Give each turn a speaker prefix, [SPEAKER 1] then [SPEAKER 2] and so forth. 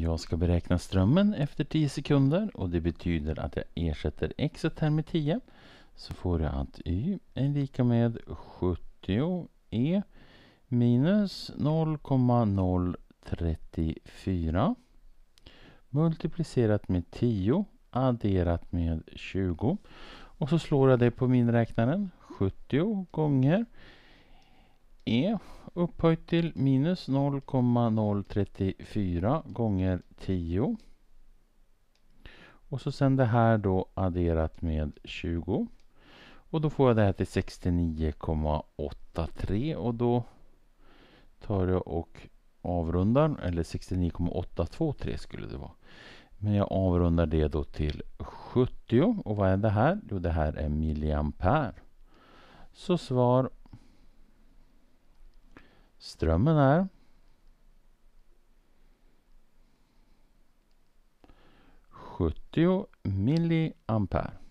[SPEAKER 1] Jag ska beräkna strömmen efter 10 sekunder och det betyder att jag ersätter x här med 10. Så får jag att y är lika med 70 e minus 0,034 multiplicerat med 10 adderat med 20. Och så slår jag det på miniräknaren. 70 gånger e upphöjt till minus 0,034 gånger 10. Och så sen det här då adderat med 20. Och då får jag det här till 69,83 och då tar jag och avrundar, eller 69,823 skulle det vara. Men jag avrundar det då till 70. Och vad är det här? Jo, det här är milliampere. Så svar: strömmen är 70 milliampere.